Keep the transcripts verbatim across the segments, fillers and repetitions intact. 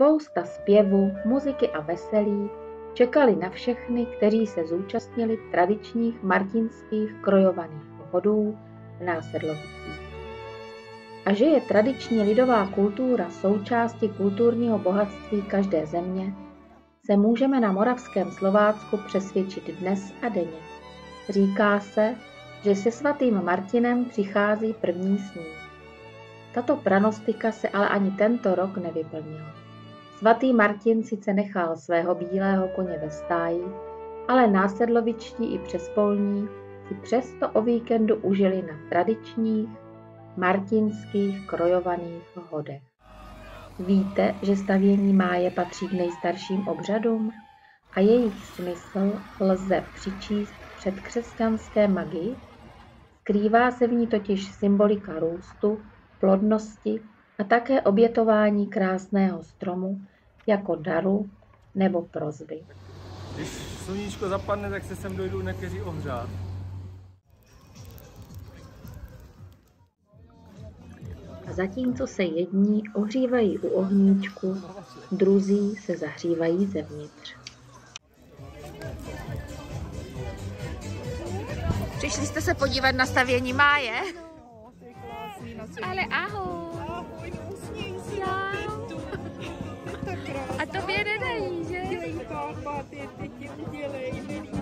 Spousta zpěvu, muziky a veselí čekali na všechny, kteří se zúčastnili tradičních martinských krojovaných pochodů v Násedlovicích. A že je tradiční lidová kultura součástí kulturního bohatství každé země, se můžeme na moravském Slovácku přesvědčit dnes a denně. Říká se, že se svatým Martinem přichází první sníh. Tato pranostika se ale ani tento rok nevyplnila. Svatý Martin sice nechal svého bílého koně ve stáji, ale násedlovičtí i přespolní si přesto o víkendu užili na tradičních martinských krojovaných hodech. Víte, že stavění máje patří k nejstarším obřadům a jejich smysl lze přičíst předkřesťanské magii? Skrývá se v ní totiž symbolika růstu, plodnosti a také obětování krásného stromu jako daru nebo prosby. Když sluníčko zapadne, tak se sem dojdou někteří ohřát. A zatímco se jedni ohřívají u ohníčku, druzí se zahřívají zevnitř. Přišli jste se podívat na stavění máje? Ale ahoj. Ahoj, usměj se. A tobě nedají, že? Dělej pápa, ty, ty ti udělej, milý.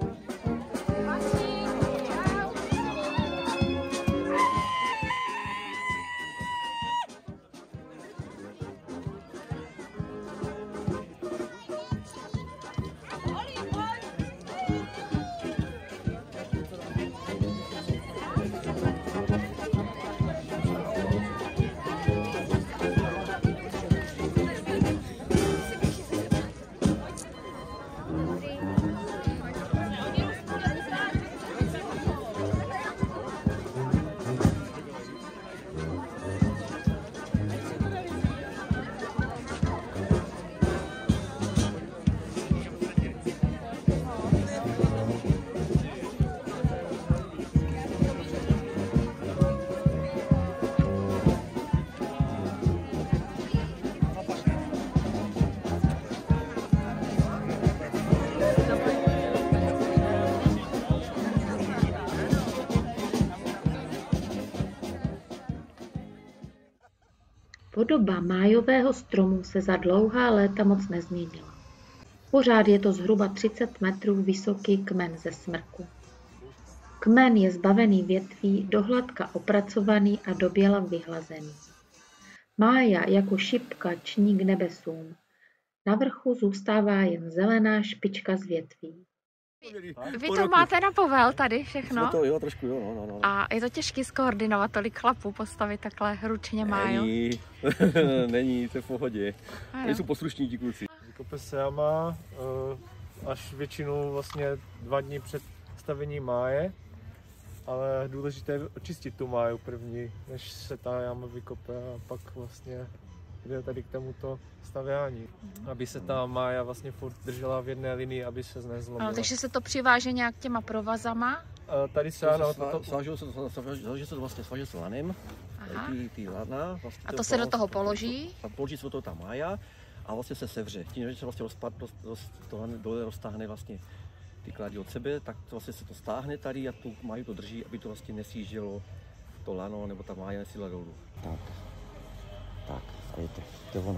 Podoba májového stromu se za dlouhá léta moc nezměnila. Pořád je to zhruba třicet metrů vysoký kmen ze smrku. Kmen je zbavený větví, dohladka opracovaný a doběla vyhlazený. Mája jako šipka ční k nebesům. Na vrchu zůstává jen zelená špička z větví. Vy to máte na povel tady všechno? To, jo, trošku jo, no, no, no. A je to těžké skoordinovat tolik chlapů, postavit takhle ručně máju? Není, není, to je v pohodě. Nejsou poslušní ti kluci. Vykope se jama až většinou vlastně dva dny před stavením máje, ale důležité je očistit tu máju první, než se ta jama vykope a pak vlastně jde tady k tomuto stavění, aby se ta mája vlastně furt držela v jedné linii, aby se nezlomila. Ano, takže se to přiváže nějak těma provazama? A tady se ano, to sváží se to, sváží se to vlastně sváží se lanem, ty, ty lana. Vlastně a to se do toho položí? A položí se do toho ta mája a vlastně se sevře. Tím, že se vlastně rozpad, roz, roz, to dole roztáhne vlastně ty klady od sebe, tak to vlastně se to stáhne tady a tu máju to drží, aby to vlastně nesížilo to lano nebo ta mája nesíla dolů. Tak, tak, a je to, to je ono.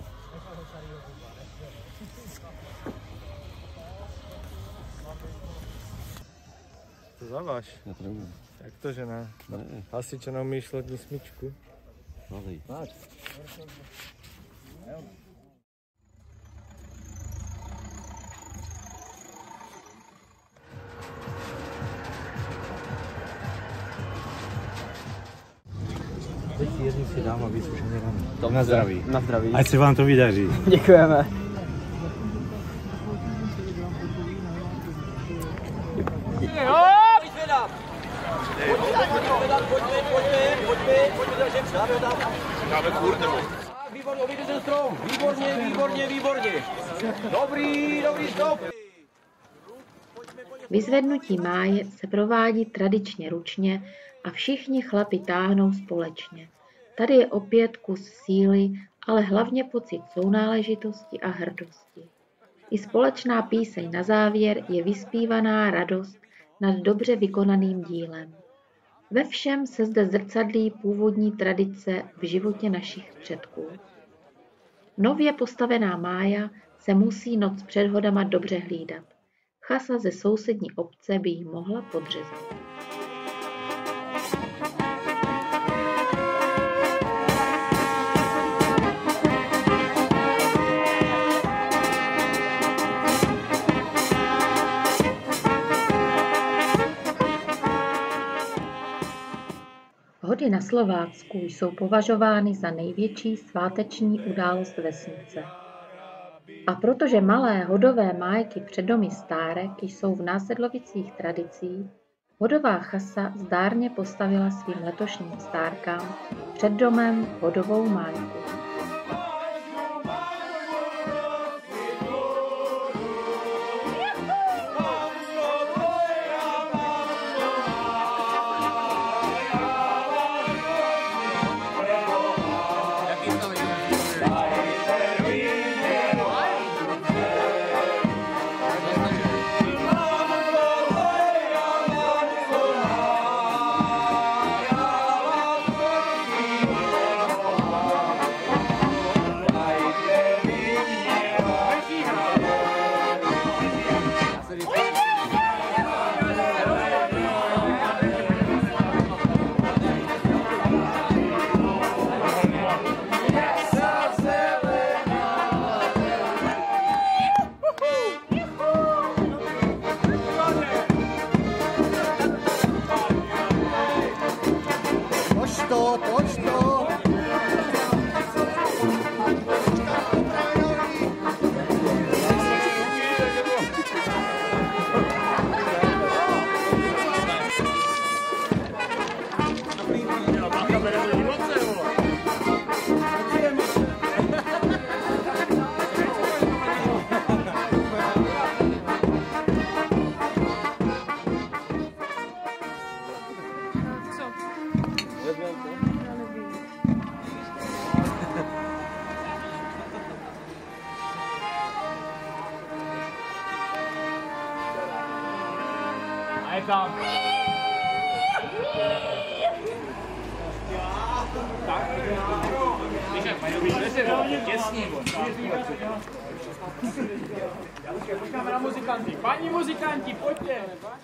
To zaváž. Já to nevím. Jak to, že ne? Ne. Asi, že neumíš lodní smyčku. Mazej. Máš. Teď si jednu si dám a vysušený ráno. Na zdraví. Na zdraví. Ať se vám to vydaří. Děkujeme. Výborně, obejde ten strom. Výborně, výborně, výborně. Dobrý, dobrý stop. Vyzvednutí máje se provádí tradičně ručně a všichni chlapi táhnou společně. Tady je opět kus síly ale hlavně pocit sounáležitosti a hrdosti. I společná píseň na závěr je vyspívaná radost nad dobře vykonaným dílem. Ve všem se zde zrcadlí původní tradice v životě našich předků. Nově postavená mája se musí noc před hodama dobře hlídat. Chasa ze sousední obce by ji mohla podřezat. Hody na Slovácku jsou považovány za největší sváteční událost vesnice. A protože malé hodové májky před domy Stárek jsou v Násedlovicích tradicí, hodová chasa zdárně postavila svým letošním stárkám před domem hodovou májku. Tam. Počkáme na muzikanty. Páni muzikanti, pojďte.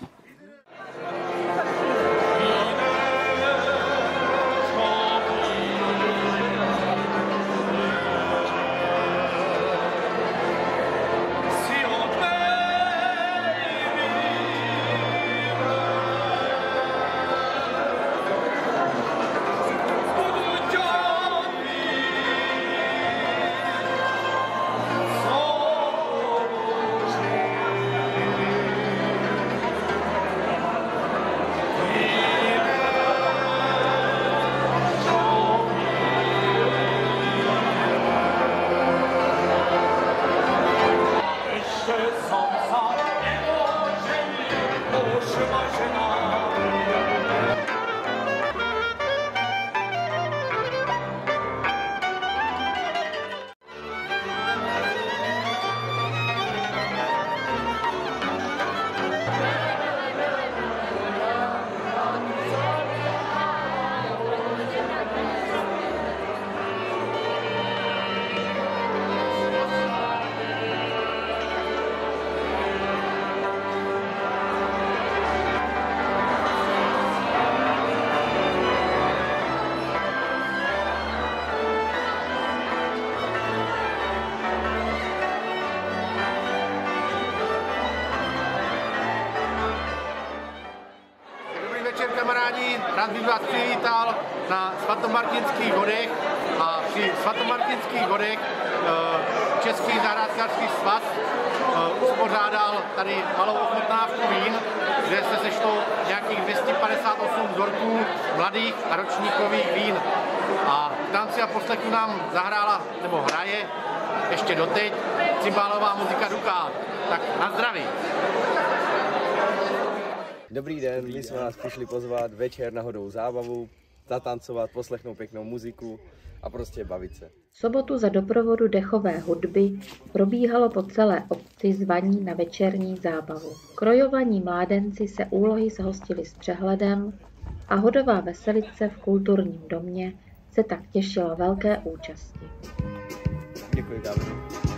Kamarádi, rád bych vás přivítal na svatomartinských vodech a při svatomartinských vodech Český zahrádkářský svaz uspořádal tady malou ochutnávku vín, kde se sešlo nějakých dvě stě padesát osm vzorků mladých a ročníkových vín. A v tanci a poslechu nám zahrála, nebo hraje ještě doteď, cymbálová muzika Dukát. Tak na zdraví. Dobrý den, my jsme vás přišli pozvat večer na hodovou zábavu zatancovat, poslechnout pěknou muziku a prostě bavit se. V sobotu za doprovodu dechové hudby probíhalo po celé obci zvaní na večerní zábavu. Krojovaní mládenci se úlohy zhostili s přehledem a hodová veselice v kulturním domě se tak těšila velké účasti. Děkuji, Davidu.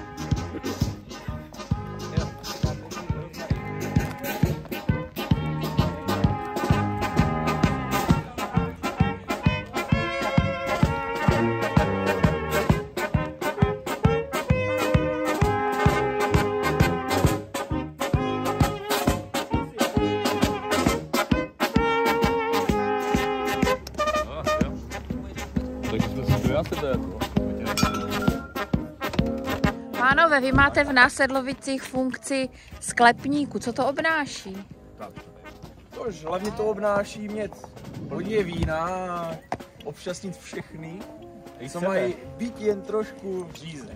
Pánové, vy máte v Násedlovicích funkci sklepníku. Co to obnáší? Tož hlavně to obnáší mít hodně vína a občasnit všechny, co mají být jen trošku v říze.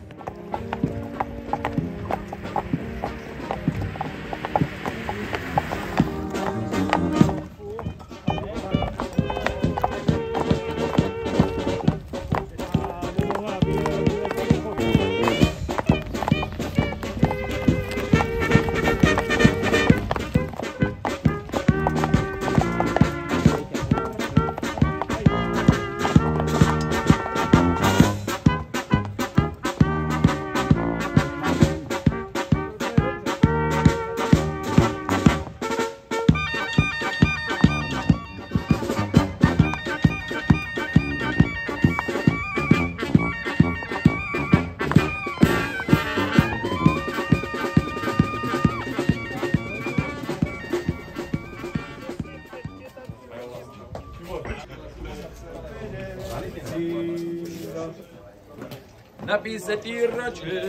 Napij se ty radši.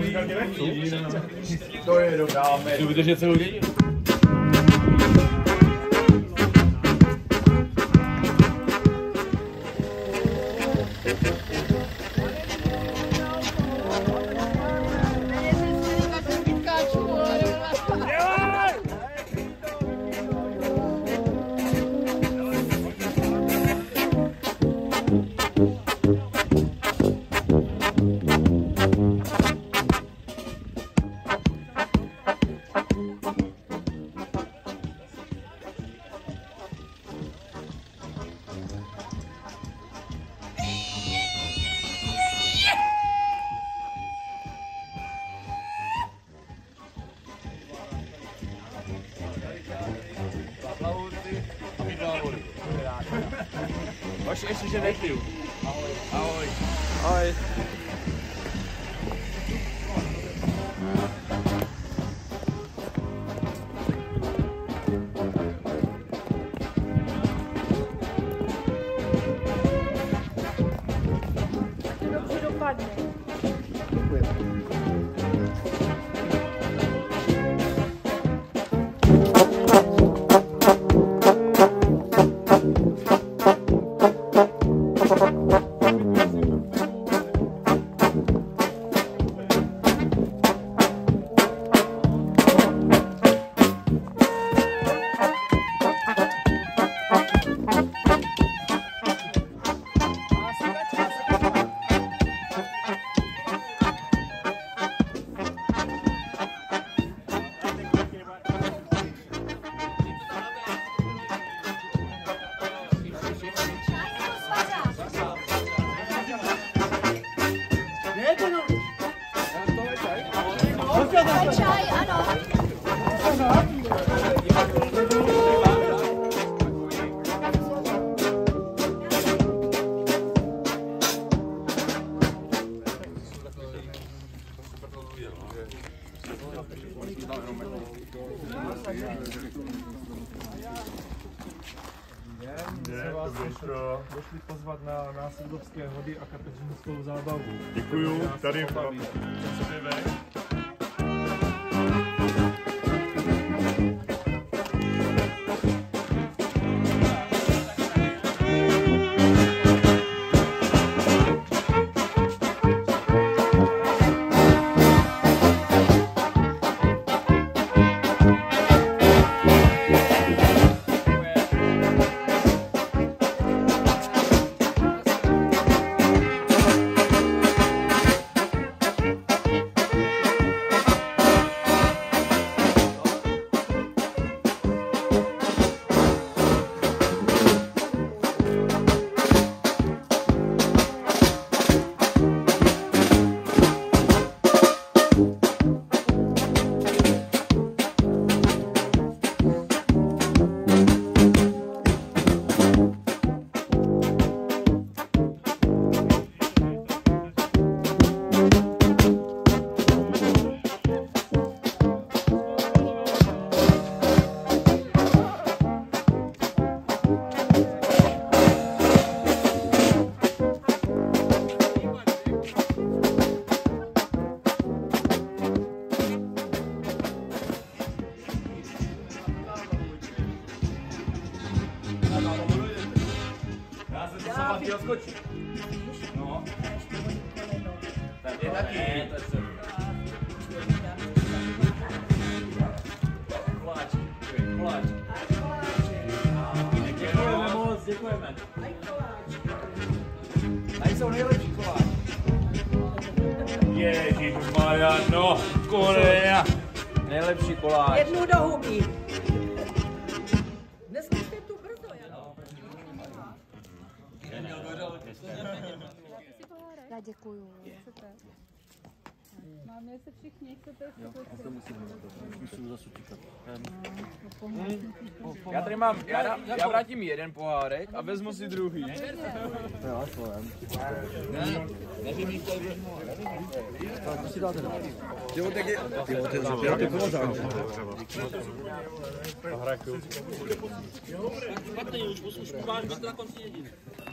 To je dodáme. Chci vydržet celou dění. Vaši ještě, že nepiju. Ahoj. Ahoj. Ahoj. Dobře dopadne. Čaj, ano. Se vás došli pozvat na Násedlovské hody a kateřinskou zábavu. Děkuju, tady odskočí. No. Tady taky. Koláčky, koláčky. Děkujeme moc, děkujeme. Tady jsou nejlepší koláčky. Ježišmarja, no, Korea. Nejlepší koláč. Jednu do huby. Dneska jste tu brzo, Já děkuju. Máme se všichni, chcete to musím, musím zase utíkat. Já tady mám, já, dám, já vrátím jeden pohárek a vezmu si druhý. Já svém. Tak, to si dáte dát. Jo, tak je... Jo, to je zapěraté pomazání. Špatný, už vám, že to na konci jediný.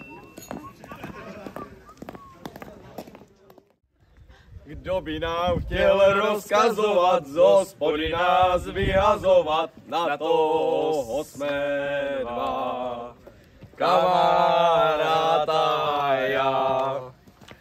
Kdo by nám chtěl rozkazovat, z hospody nás vyhazovat, na toho jsme dva, kamarád a já.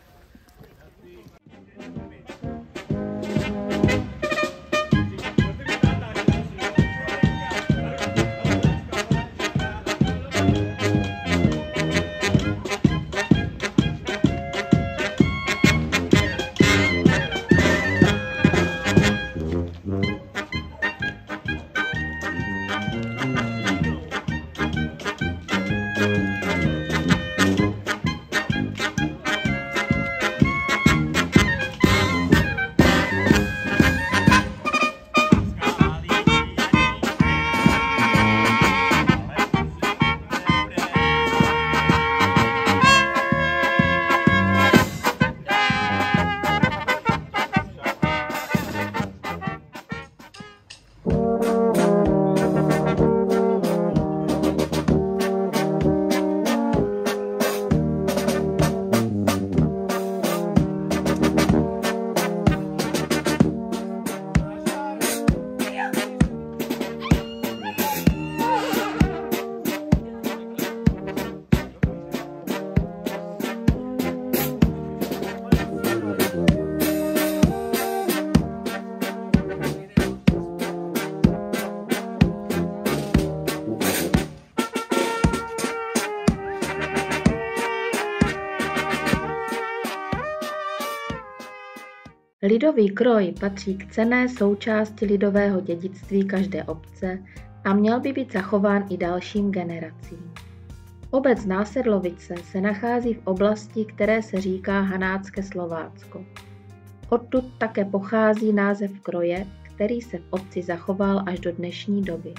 Lidový kroj patří k cenné součásti lidového dědictví každé obce a měl by být zachován i dalším generacím. Obec Násedlovice se nachází v oblasti, které se říká Hanácké Slovácko. Odtud také pochází název kroje, který se v obci zachoval až do dnešní doby.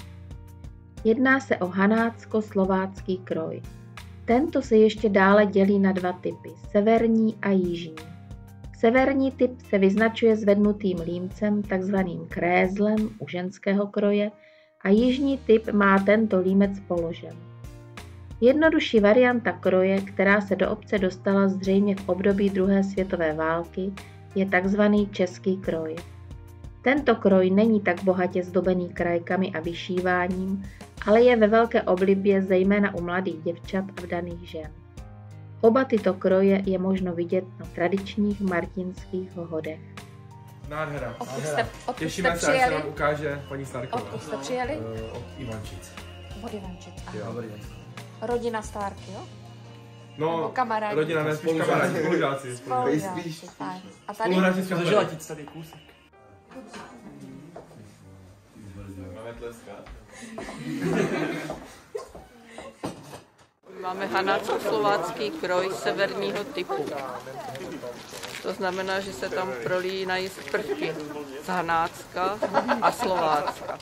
Jedná se o hanácko-slovácký kroj. Tento se ještě dále dělí na dva typy, severní a jižní. Severní typ se vyznačuje zvednutým límcem, takzvaným krézlem u ženského kroje, a jižní typ má tento límec položen. Jednodušší varianta kroje, která se do obce dostala zřejmě v období druhé světové války, je takzvaný český kroj. Tento kroj není tak bohatě zdobený krajkami a vyšíváním, ale je ve velké oblibě zejména u mladých děvčat a vdaných žen. Oba tyto kroje je možno vidět na tradičních martinských hodech. Nádhera. Odkud jste, odkud Těšíme jste se, až se přijeli? nám ukáže paní Starková. Odkud jste přijeli? Uh, od Ivančic. Od Ivančic, aha. Jo, dobrý. Rodina Stárky, jo? No, nebo kamarádi? rodina ne, spíš kamarádi, spolužáci. Spolužáci, fajn. A tady? Spolužáci z Želatic tady kousek. Máme tleskat. Máme hanácko-slovácký kroj severního typu. To znamená, že se tam prolínají prvky z Hanácka a Slovácka.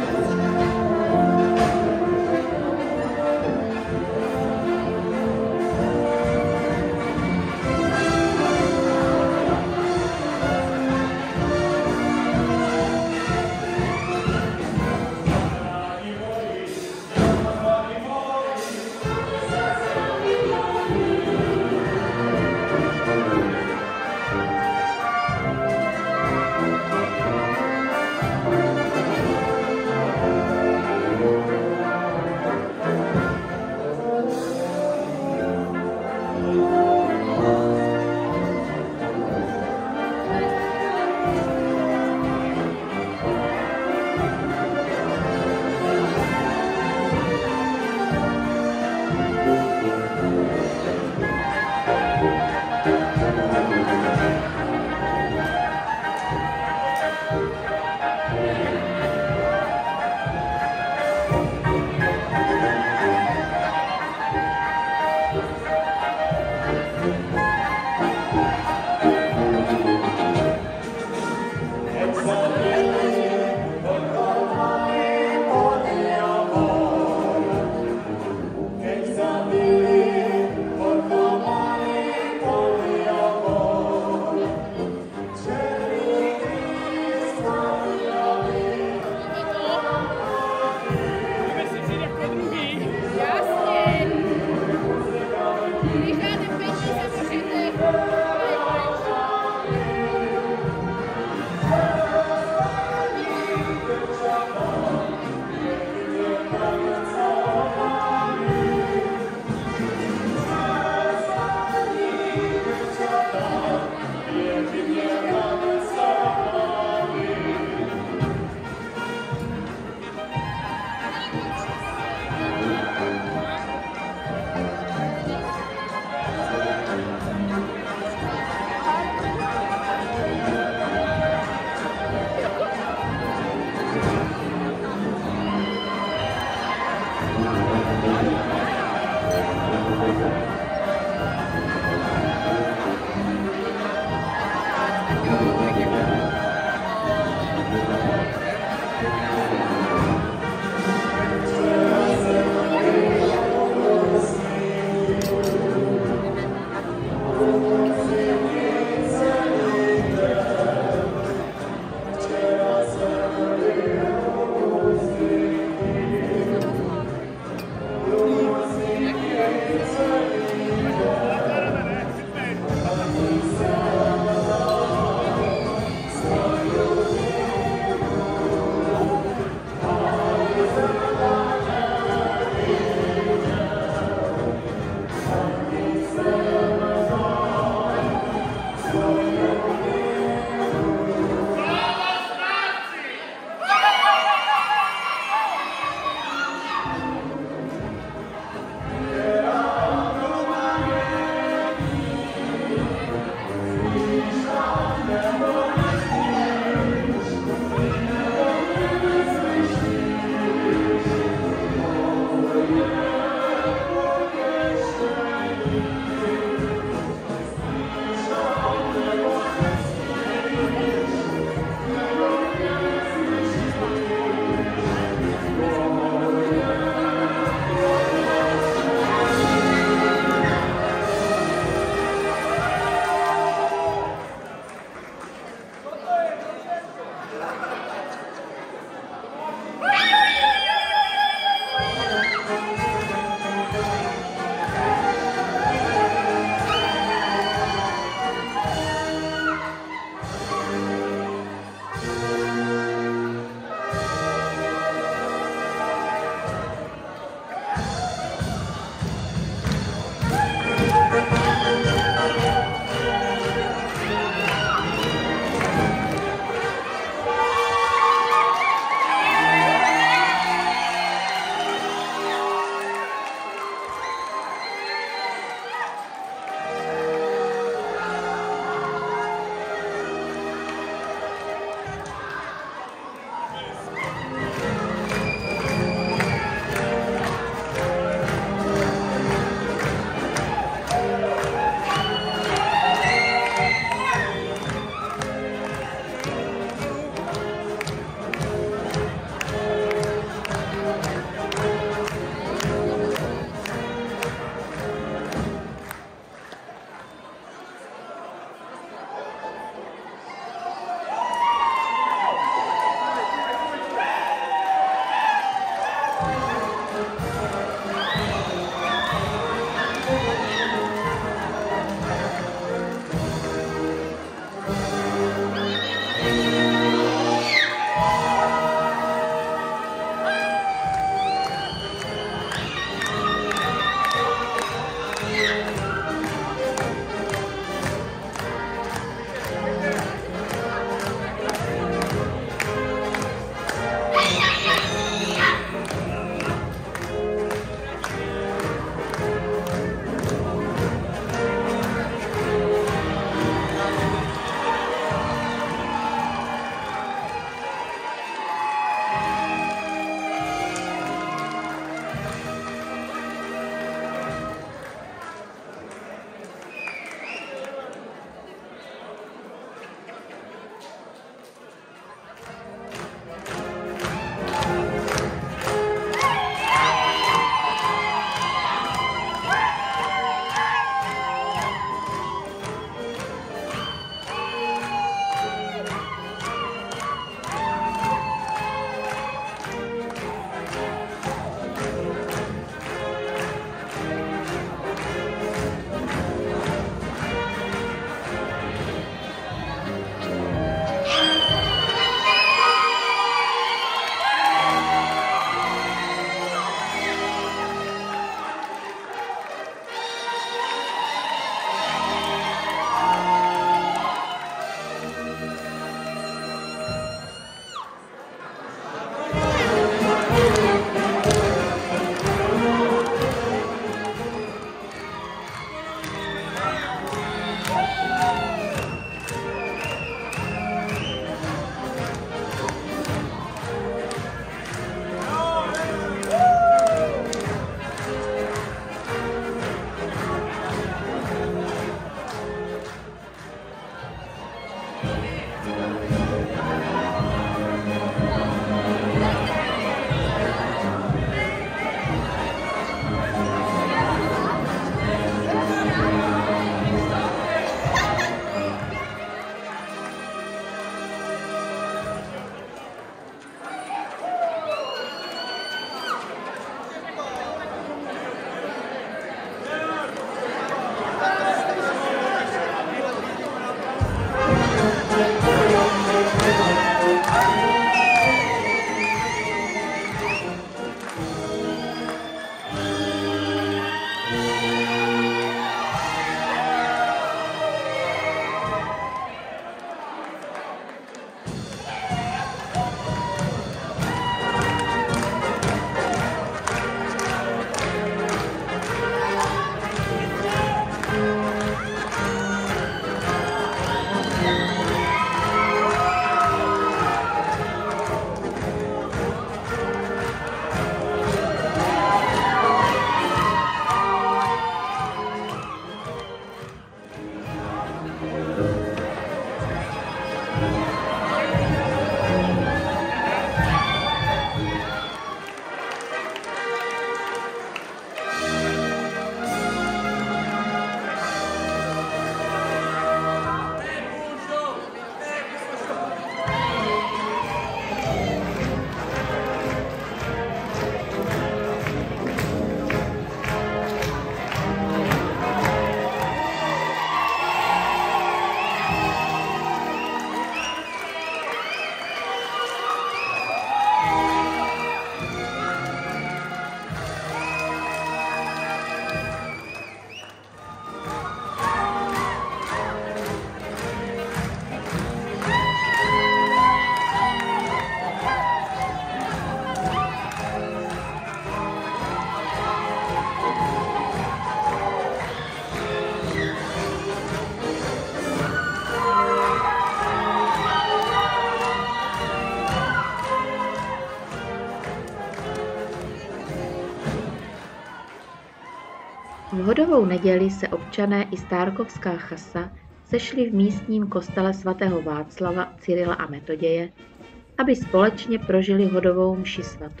V Hodovou neděli se občané i Stárkovská chasa sešli v místním kostele svatého Václava, Cyrila a Metoděje, aby společně prožili Hodovou mši svatou.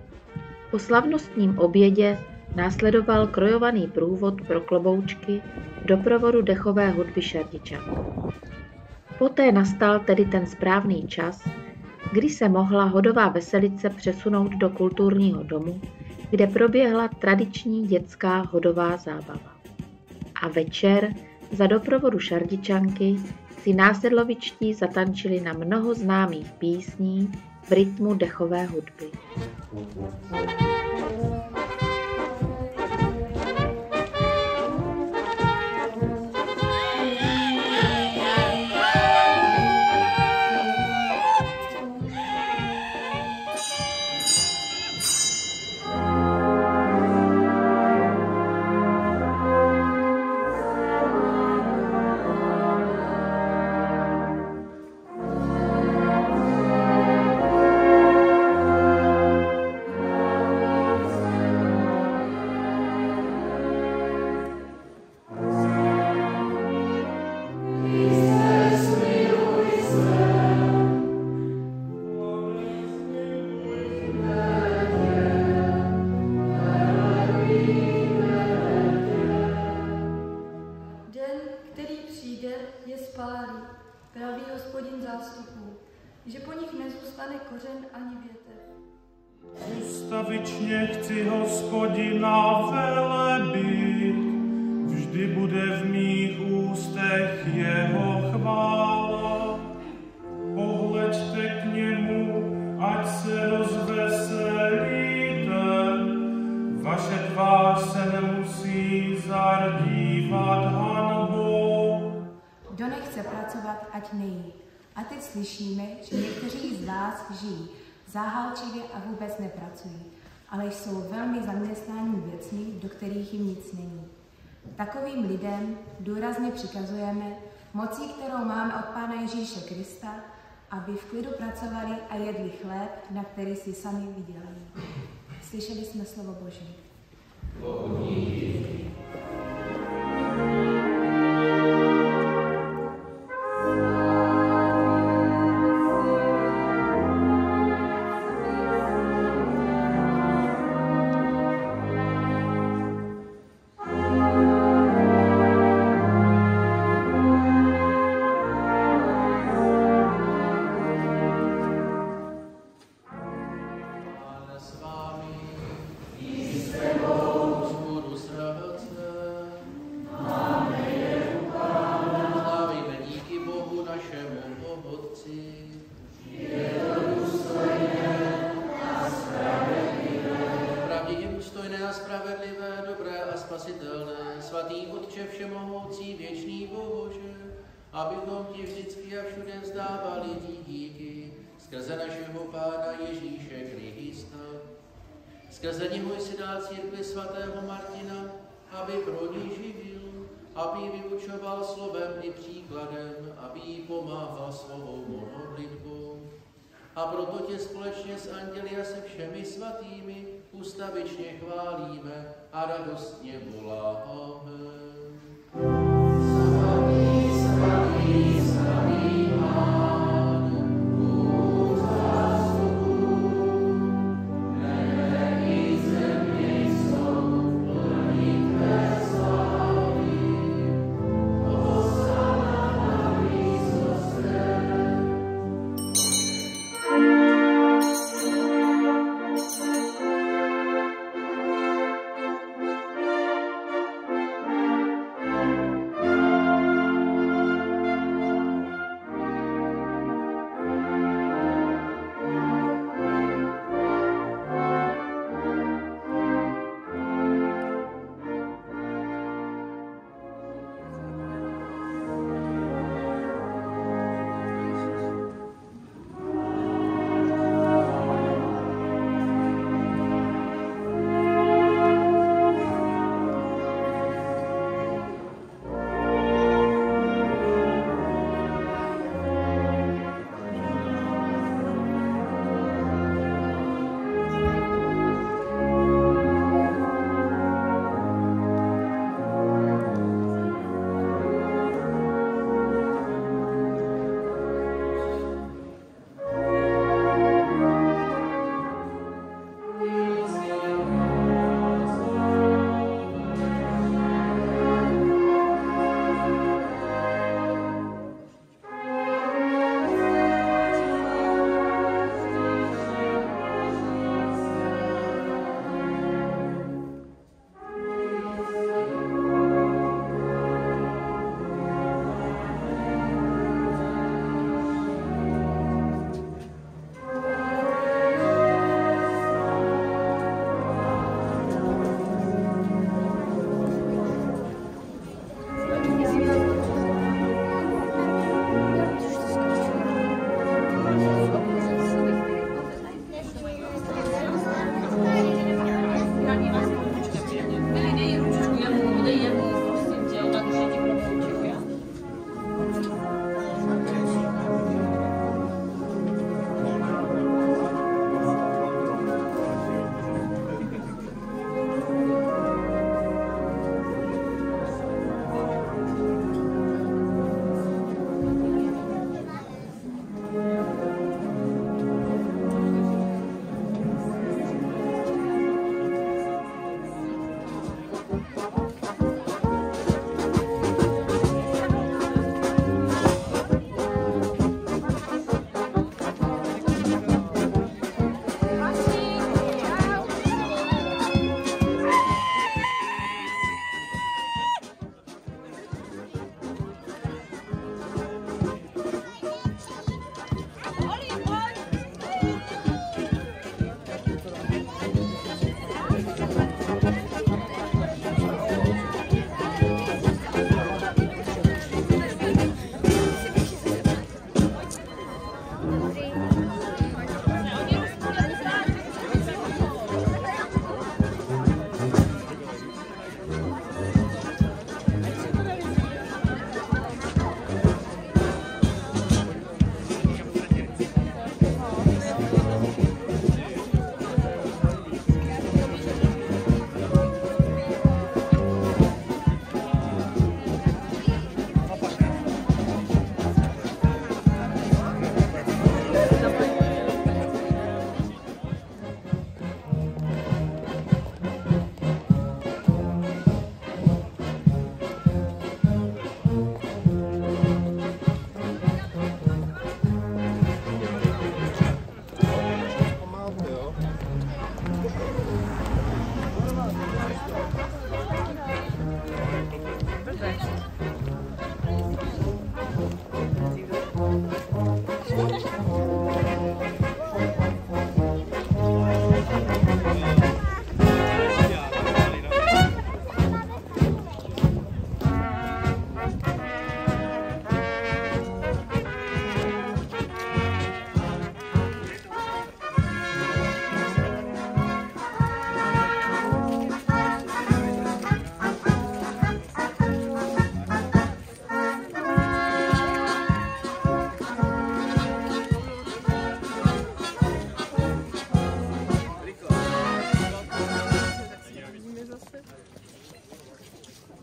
Po slavnostním obědě následoval krojovaný průvod pro kloboučky v doprovodu dechové hudby Šerdičanů. Poté nastal tedy ten správný čas, kdy se mohla hodová veselice přesunout do kulturního domu, kde proběhla tradiční dětská hodová zábava. A večer za doprovodu Šardičanky si násedlovičtí zatančili na mnoho známých písní v rytmu dechové hudby. že po nich nezůstane kořen ani větev. Ustavičně chci Hospodina velebit, vždy bude v mých ústech jeho chvála. Pohleďte k němu, ať se rozveselíte, vaše tvář se nemusí zardívat hanbou. Kdo nechce pracovat, ať nejí. A teď slyšíme, že někteří z vás žijí záhalčivě a vůbec nepracují, ale jsou velmi zaměstnáni věcmi, do kterých jim nic není. Takovým lidem důrazně přikazujeme mocí, kterou máme od Pána Ježíše Krista, aby v klidu pracovali a jedli chléb, na který si sami vydělali. Slyšeli jsme slovo Boží. Svatý Otče všemohoucí, věčný Bože, abychom ti vždycky a všude vzdávali ti díky skrze našeho Pána Ježíše Krista. Skrze něho si dal církvi svatého Martina, aby pro ní živil, aby ji vyučoval slovem i příkladem, aby jí pomáhal svou modlitbou. A proto tě společně s anděli a se všemi svatými ustavičně chválíme a radostně voláme. Svatý, svatý, svatý Pán, Bůh zástupů, nebe i země jsou plní tvé slávy. Hosanna na výsostech.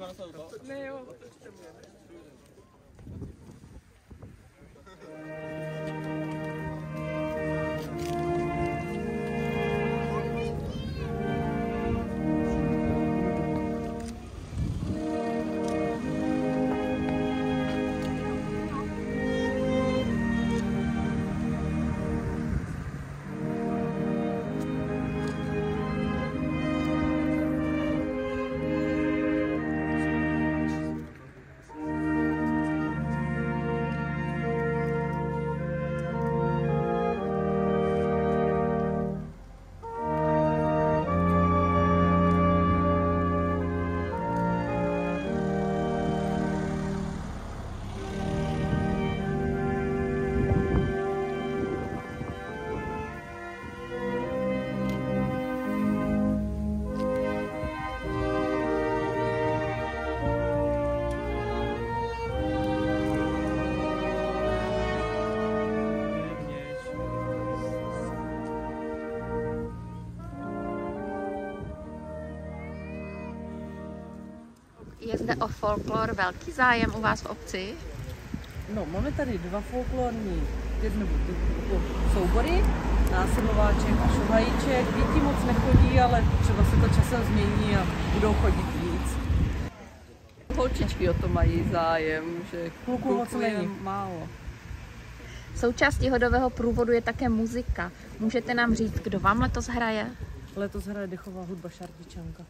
Ne, jo. Je zde o folklor velký zájem u vás v obci? No, máme tady dva folklorní soubory, Násedlováček a Šuhajíček. Děti moc nechodí, ale třeba se to časem změní a budou chodit víc. Holčičky o to mají zájem, že kluků moc není. Málo. Součástí hodového průvodu je také muzika. Můžete nám říct, kdo vám letos hraje? Letos hraje dechová hudba Šardičanka.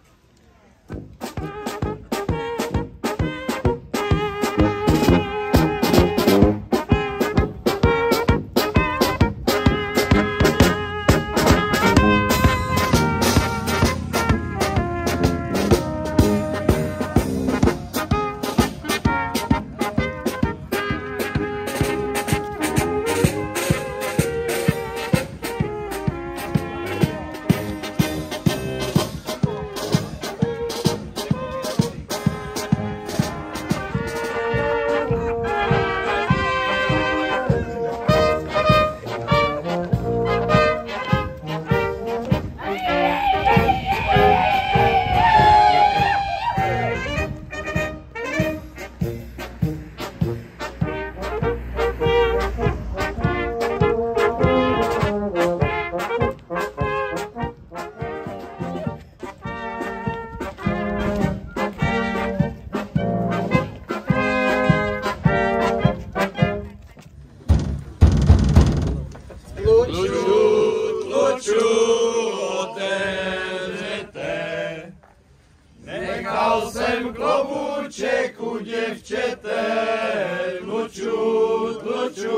Nechal jsem klobůček u děvčete, tluču, tluču,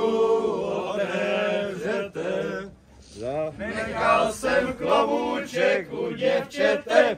otevřete. Nechal jsem klobůček u děvčete.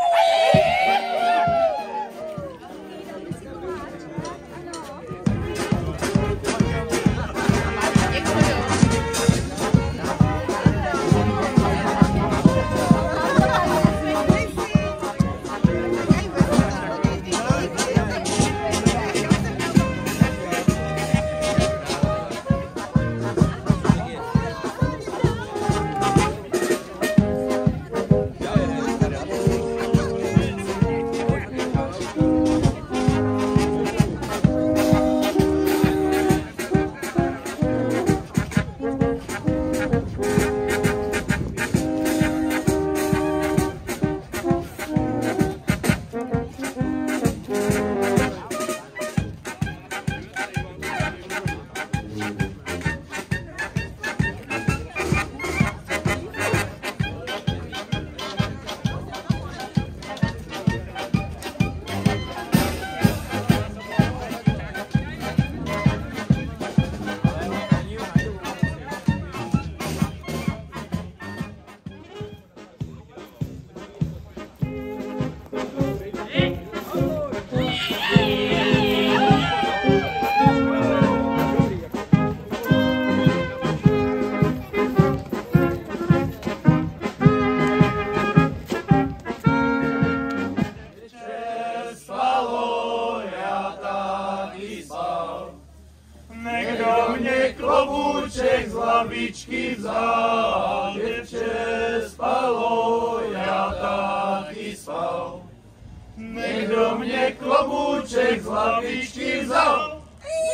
Někdo mě klobůček z lavičky vzal, děvče spalo, já taky spal. Někdo mě klobouček, klobouček z hlavičky vzal.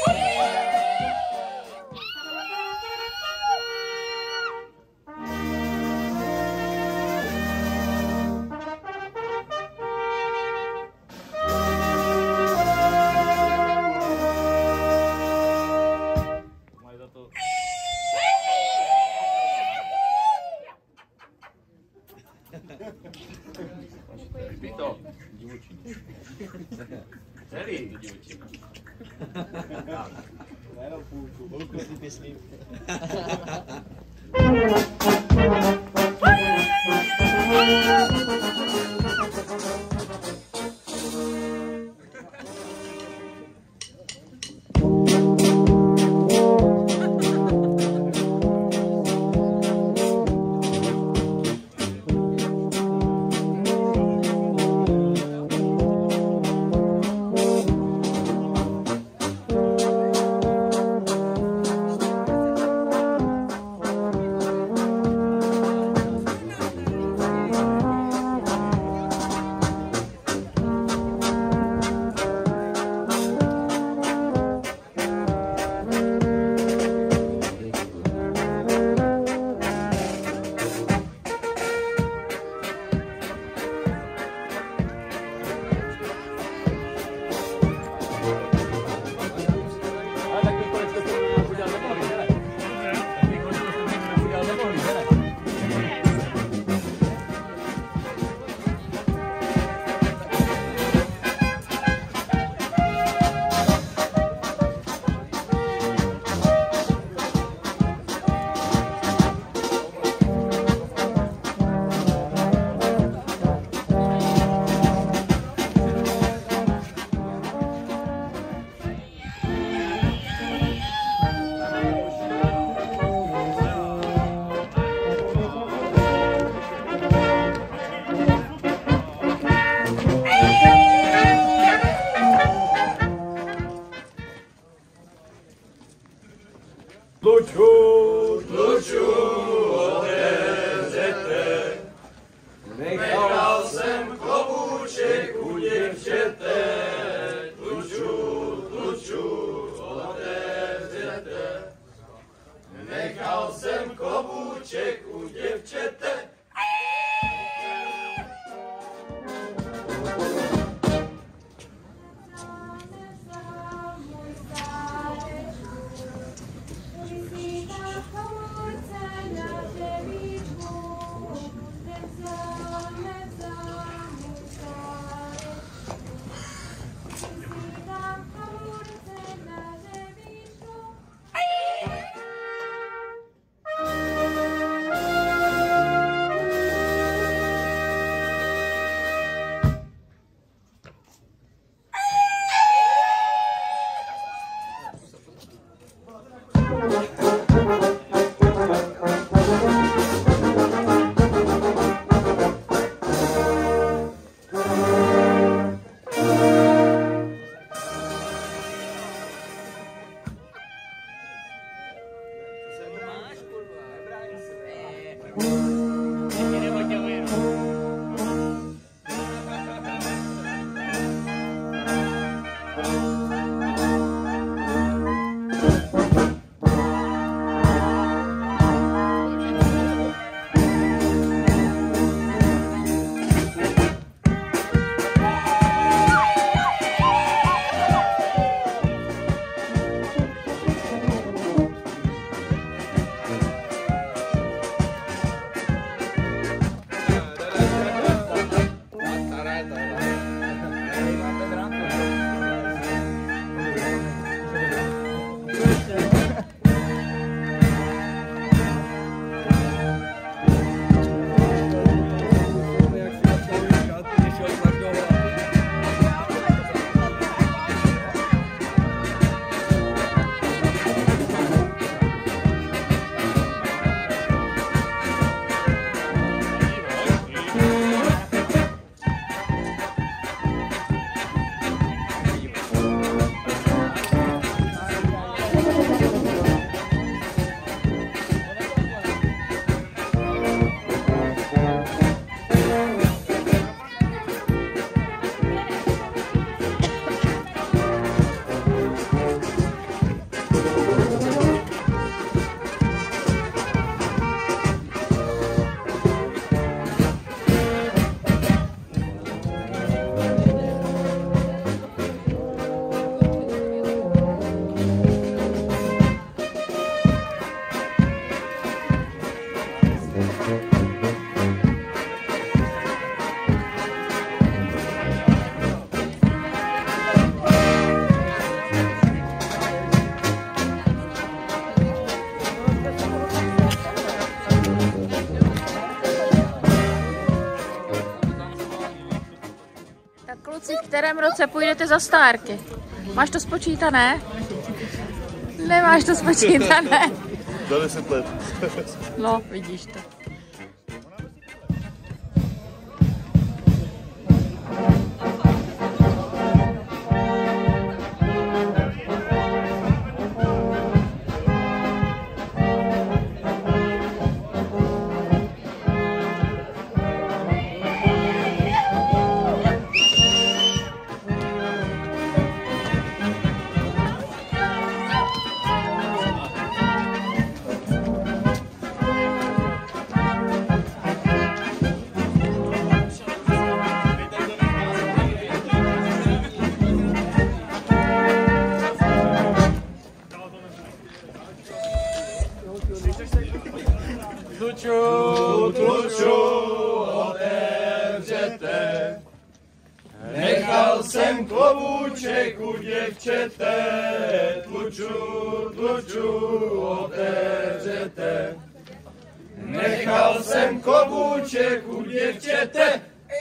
Vypij to. Divočí. Celý. Divočí. Nejenom půlku, půlku si myslím. Tluču, tluču, otevřete. Nechal jsem klobouček u děvčete. Tluču, tluču, otevřete. Nechal jsem klobouček u děvčete. V kterém roce půjdete za stárky? Máš to spočítané? Nemáš to spočítané. Za deset let. No, vidíš to. Tluču, tluču, otevřete. Nechal jsem klobouček u děvčete. Tluču, tluču, otevřete. Nechal jsem klobouček u děvčete.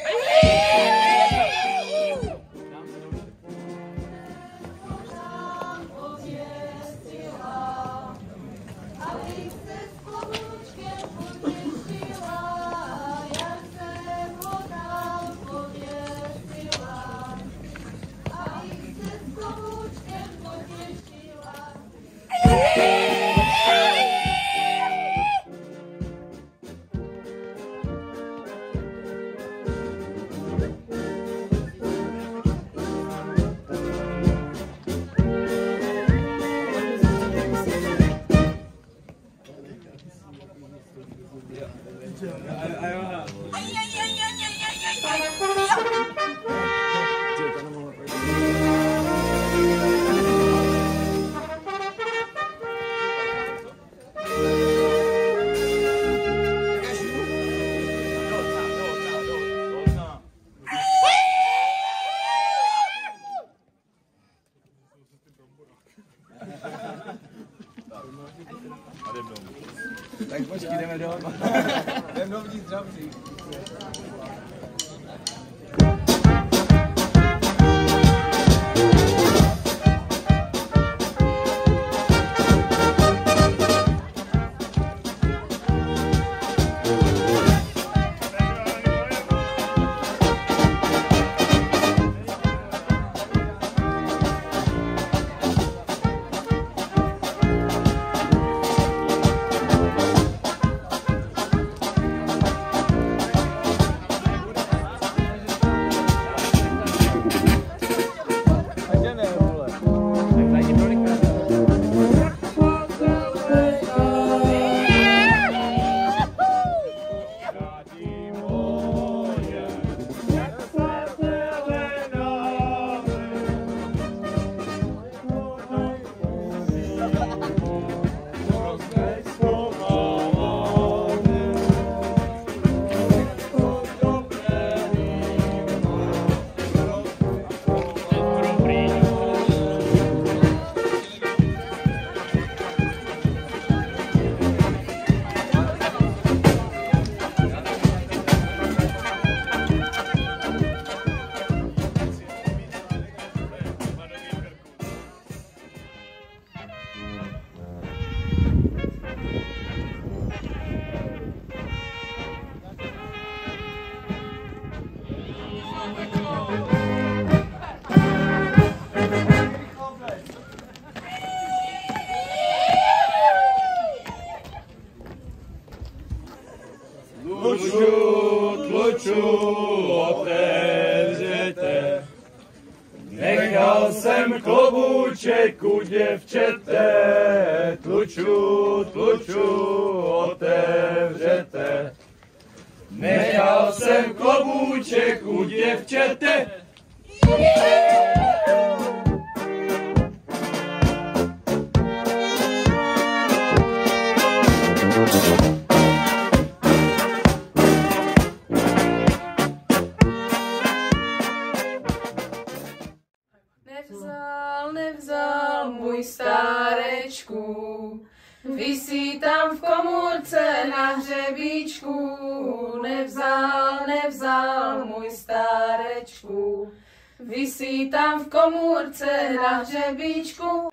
Tak počkej, jdeme do... Jdeme dovnitř dravří. Tluču, tluču, otevřete. Nechal jsem klobouček u děvčete. Tluču, tluču, otevřete. Nechal jsem klobouček u děvčete. Nevzal, nevzal můj stárečku, visí tam v komůrce na hřebíčku. Nevzal, nevzal můj stárečku, visí tam v komůrce na hřebíčku.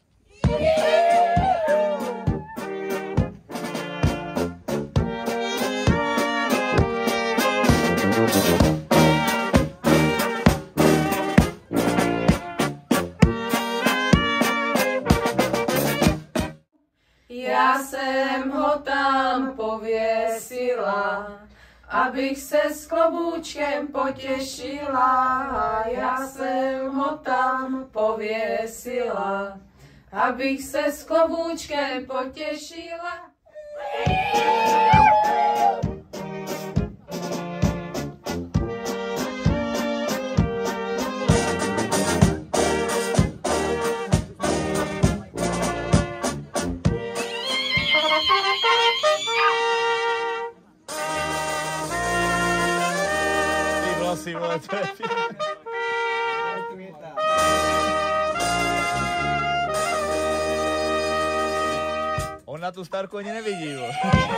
Já jsem ho tam pověsila, abych se s kloboučkem potěšila. Já jsem ho tam pověsila, abych se s kloboučkem potěšila. Ty vole, to je on na tu Starku ani nevidí, jo.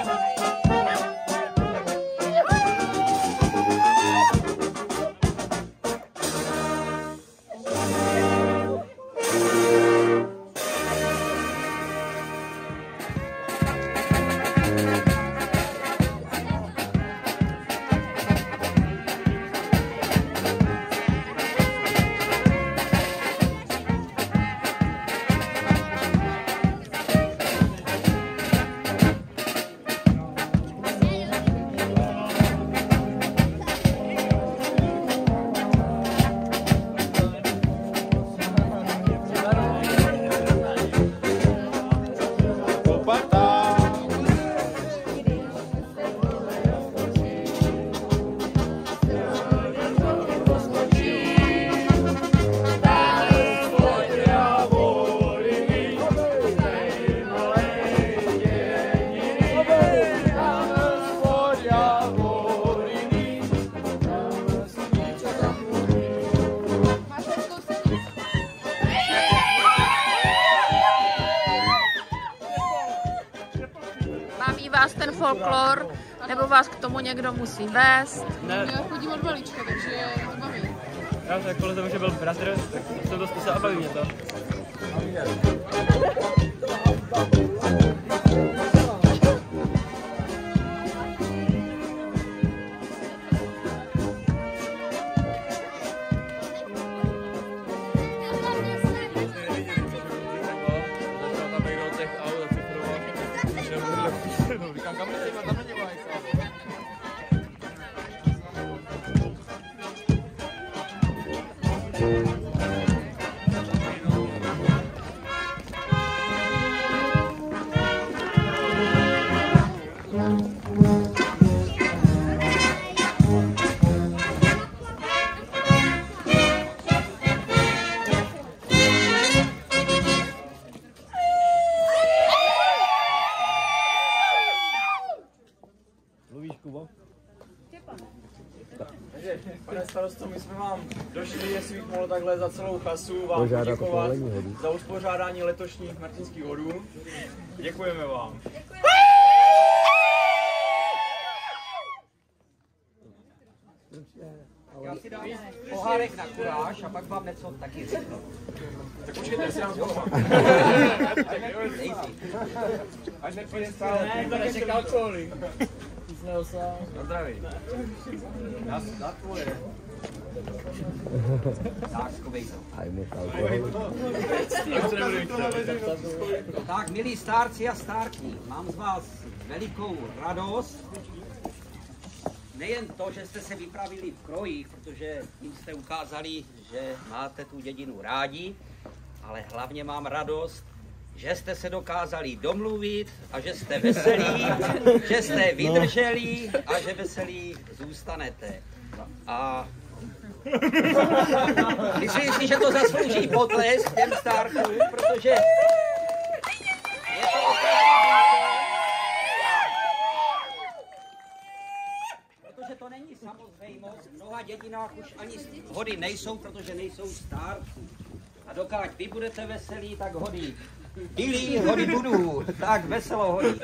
Vás ten folklor, nebo vás k tomu někdo musí vést? Ne. Já chodím od malička, takže to baví. Já tak kvůli tomu, že byl bratr, tak jsem to zkusil a baví mě to. Takže, pane starosto, my jsme vám došli, jestli bych mohl takhle za celou chasu vám poděkovat za uspořádání letošních martinských hodů. Děkujeme vám. Já si dám pohárek na kuráž a pak vám něco taky řeknu. Tak počkejte, si dám zvolám. Až nepůjde stále. Ne, to neřek alkoholy. Na zdraví. Na, na tvoje. Tak, zkovej to. Tak, milí stárci a stárky, mám z vás velikou radost. Nejen to, že jste se vypravili v krojích, protože tím jste ukázali, že máte tu dědinu rádi, ale hlavně mám radost, že jste se dokázali domluvit a že jste veselí, že jste vydrželi a že veselí zůstanete. A myslím si, že to zaslouží potlesk těm stárkům, protože je to protože to není samozřejmost. V mnoha dědinách už ani hody nejsou, protože nejsou stárků. A dokud vy budete veselí, tak hody byli, hody budou. Tak veselo hody.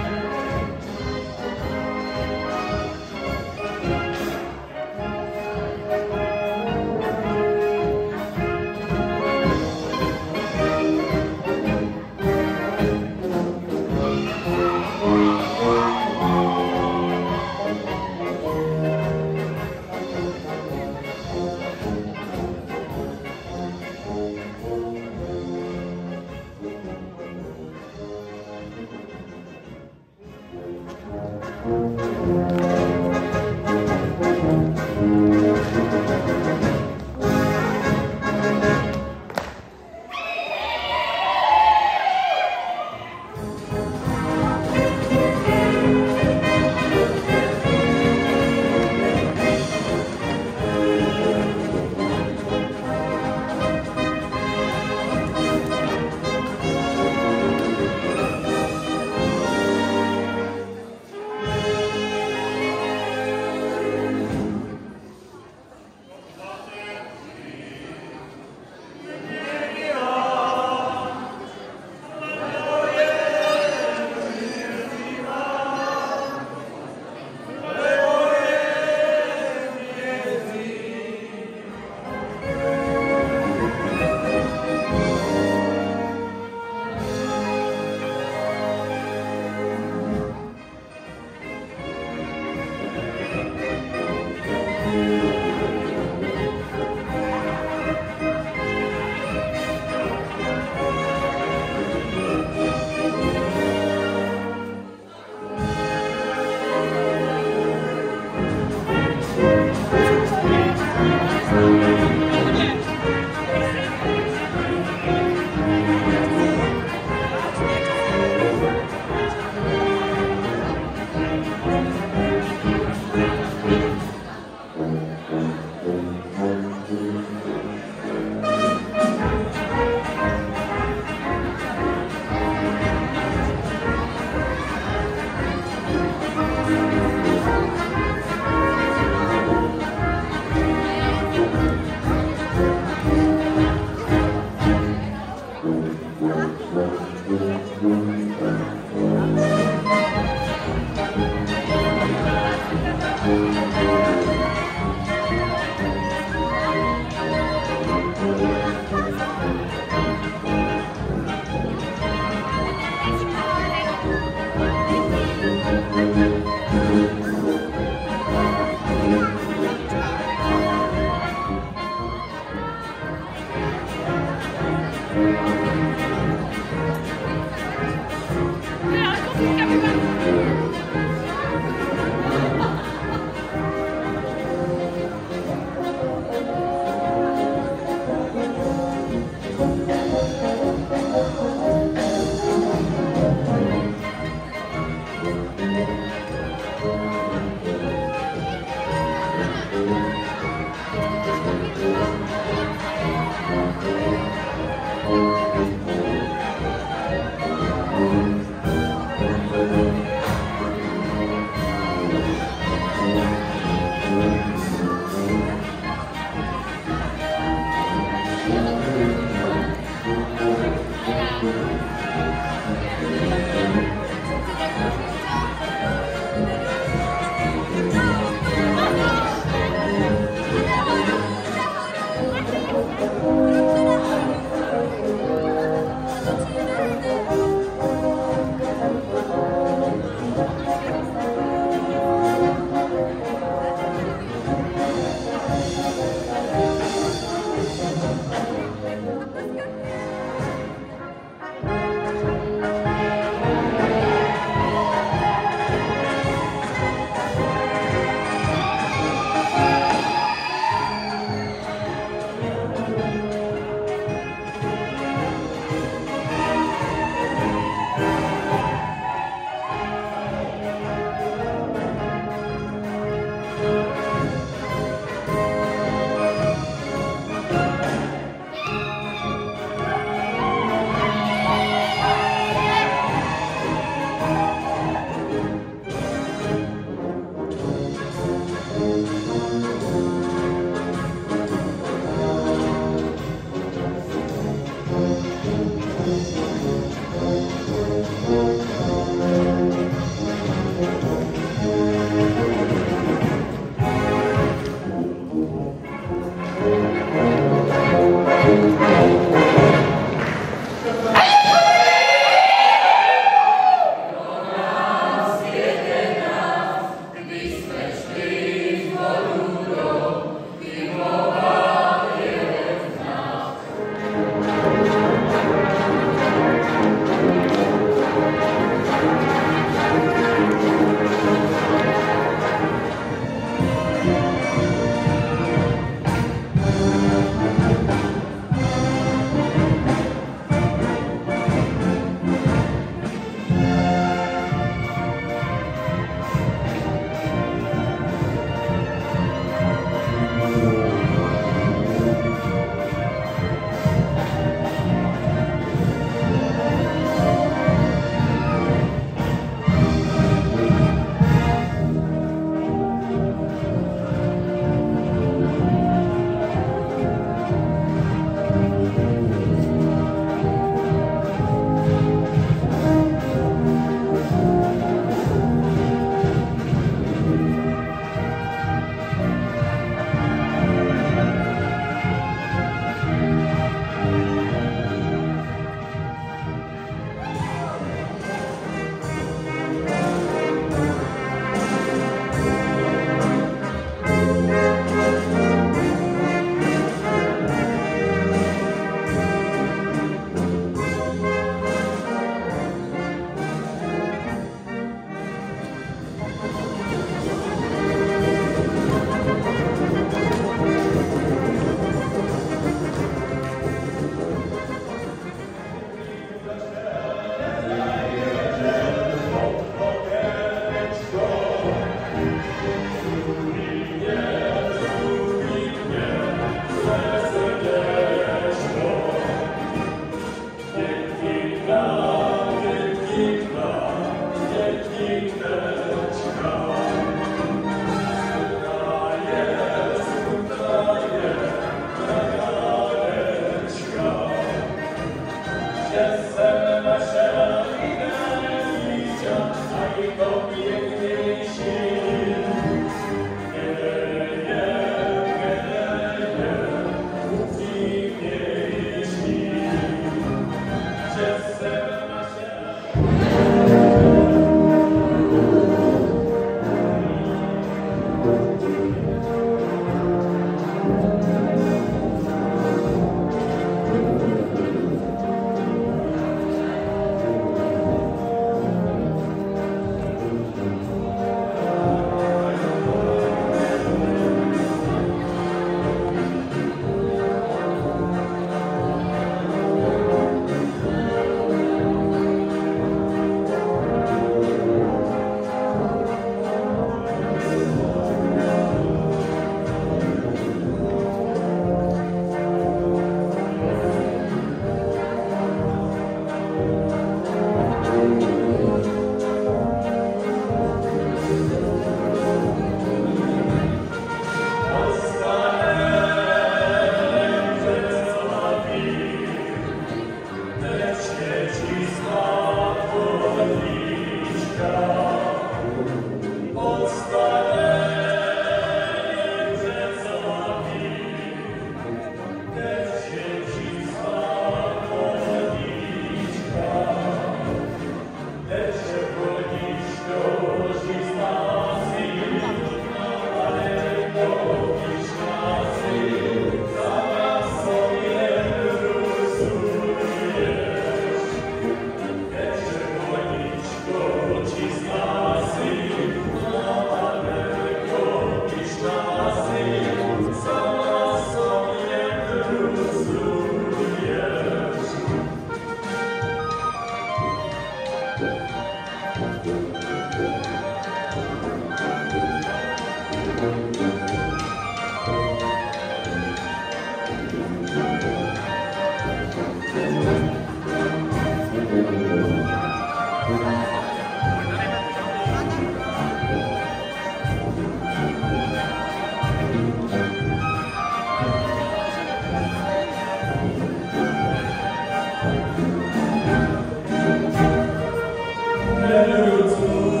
Hallelujah.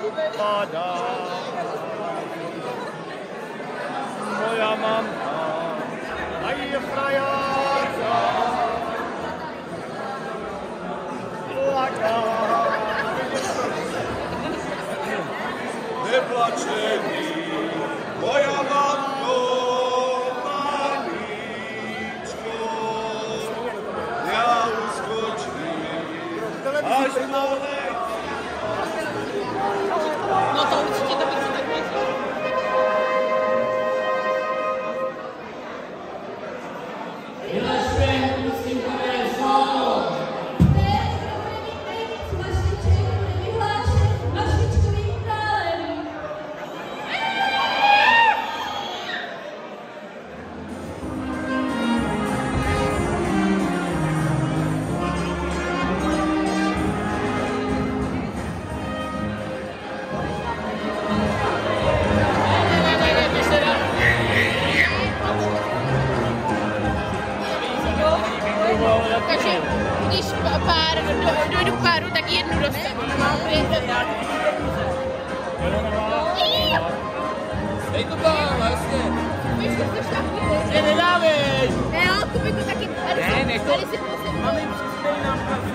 padá. Moja mamka a je frajářka plaká. Neplačený, moja mamko, maničko, já uskočím až na lek. No to určitě to bych si tak myslel. Takže když pár do, dojdu k páru, tak jednu dostanu. Dej to tam, vlastně. Víš, to chceš taky. Ne, nedávej. Ne, ale Kubiku taky. Ne, nech to. Tady si prosím. Mami, přispěj nám.